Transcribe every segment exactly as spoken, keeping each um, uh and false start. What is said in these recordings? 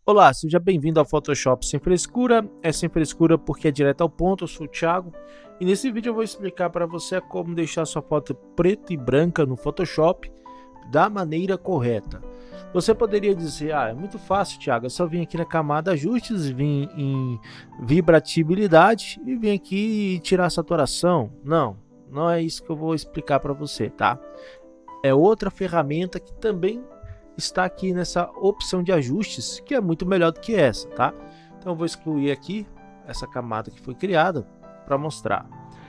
Olá, seja bem-vindo ao Photoshop sem frescura. É sem frescura porque é direto ao ponto. Eu sou o Thiago e nesse vídeo eu vou explicar para você como deixar sua foto preta e branca no Photoshop da maneira correta. Você poderia dizer, ah, é muito fácil, Thiago, eu só vim aqui na camada ajustes, vim em vibratibilidade e vim aqui tirar a saturação. Não, não é isso que eu vou explicar para você, tá? É outra ferramenta que também está aqui nessa opção de ajustes, que é muito melhor do que essa, tá? Então eu vou excluir aqui essa camada que foi criada para mostrar.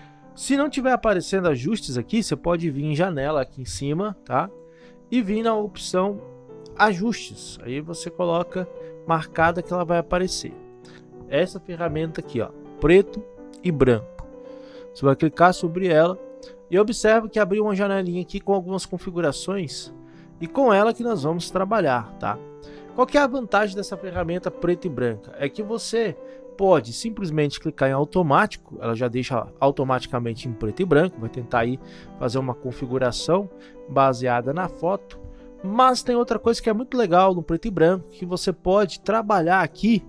Se não tiver aparecendo ajustes aqui, você pode vir em janela aqui em cima, tá? E vir na opção ajustes. Aí você coloca marcada que ela vai aparecer. Essa ferramenta aqui, ó, preto e branco. Você vai clicar sobre ela e observa que abriu uma janelinha aqui com algumas configurações. E com ela que nós vamos trabalhar, tá? Qual que é a vantagem dessa ferramenta preta e branca? É que você pode simplesmente clicar em automático, ela já deixa automaticamente em preto e branco, vai tentar aí fazer uma configuração baseada na foto. Mas tem outra coisa que é muito legal no preto e branco, que você pode trabalhar aqui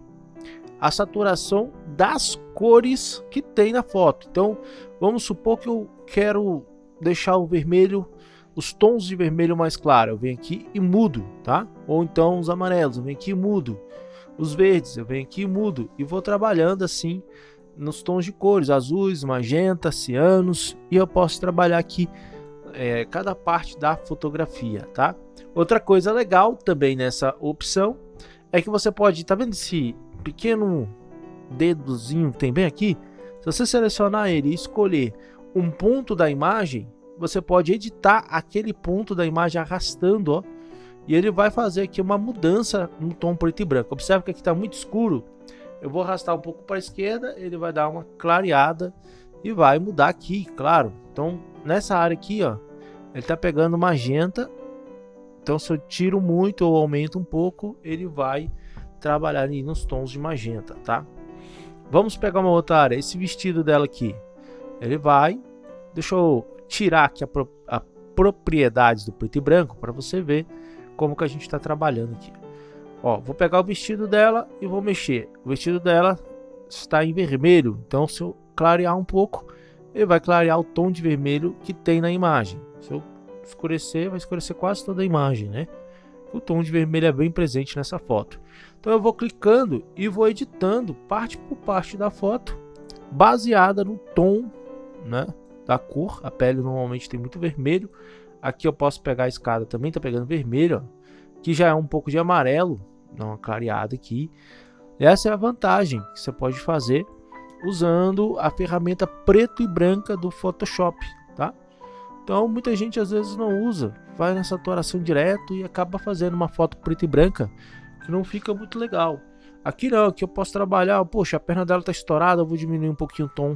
a saturação das cores que tem na foto. Então, vamos supor que eu quero deixar o vermelho, os tons de vermelho mais claro, eu venho aqui e mudo, tá? Ou então os amarelos, eu venho aqui e mudo. Os verdes, eu venho aqui e mudo. E vou trabalhando assim nos tons de cores, azuis, magenta, cianos. E eu posso trabalhar aqui é, cada parte da fotografia, tá? Outra coisa legal também nessa opção é que você pode, tá vendo esse pequeno dedozinho que tem bem aqui? Se você selecionar ele e escolher um ponto da imagem, você pode editar aquele ponto da imagem arrastando, ó, e ele vai fazer aqui uma mudança no tom preto e branco. Observe que aqui está muito escuro. Eu vou arrastar um pouco para a esquerda, ele vai dar uma clareada e vai mudar aqui, claro. Então, nessa área aqui, ó, ele está pegando magenta. Então, se eu tiro muito ou aumento um pouco, ele vai trabalhar ali nos tons de magenta, tá? Vamos pegar uma outra área. Esse vestido dela aqui, ele vai... Deixa eu tirar aqui a, pro, a propriedades do preto e branco para você ver como que a gente está trabalhando aqui. Ó, vou pegar o vestido dela e vou mexer. O vestido dela está em vermelho, então se eu clarear um pouco, ele vai clarear o tom de vermelho que tem na imagem. Se eu escurecer, vai escurecer quase toda a imagem, né? O tom de vermelho é bem presente nessa foto. Então eu vou clicando e vou editando parte por parte da foto, baseada no tom, né, da cor. A pele normalmente tem muito vermelho. Aqui eu posso pegar a escada, também tá pegando vermelho, ó, que já é um pouco de amarelo, dá uma clareada aqui. Essa é a vantagem que você pode fazer usando a ferramenta preto e branca do Photoshop, tá? Então muita gente às vezes não usa, vai na saturação direto e acaba fazendo uma foto preta e branca que não fica muito legal. Aqui não, aqui eu posso trabalhar, poxa, a perna dela tá estourada, eu vou diminuir um pouquinho o tom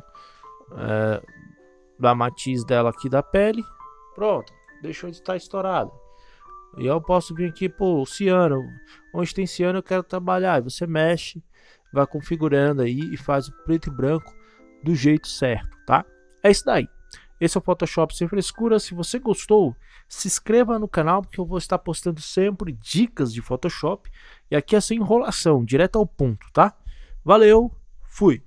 é, da matiz dela aqui da pele. Pronto, deixou de estar estourada. E eu posso vir aqui, pô, o ciano, onde tem ciano eu quero trabalhar. E você mexe, vai configurando aí e faz o preto e branco do jeito certo, tá? É isso daí. Esse é o Photoshop sem frescura. Se você gostou, se inscreva no canal, porque eu vou estar postando sempre dicas de Photoshop. E aqui é sem enrolação, direto ao ponto, tá? Valeu, fui!